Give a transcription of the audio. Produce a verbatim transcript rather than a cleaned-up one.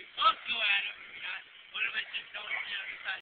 We both go at him. What if I just don't, you know, decide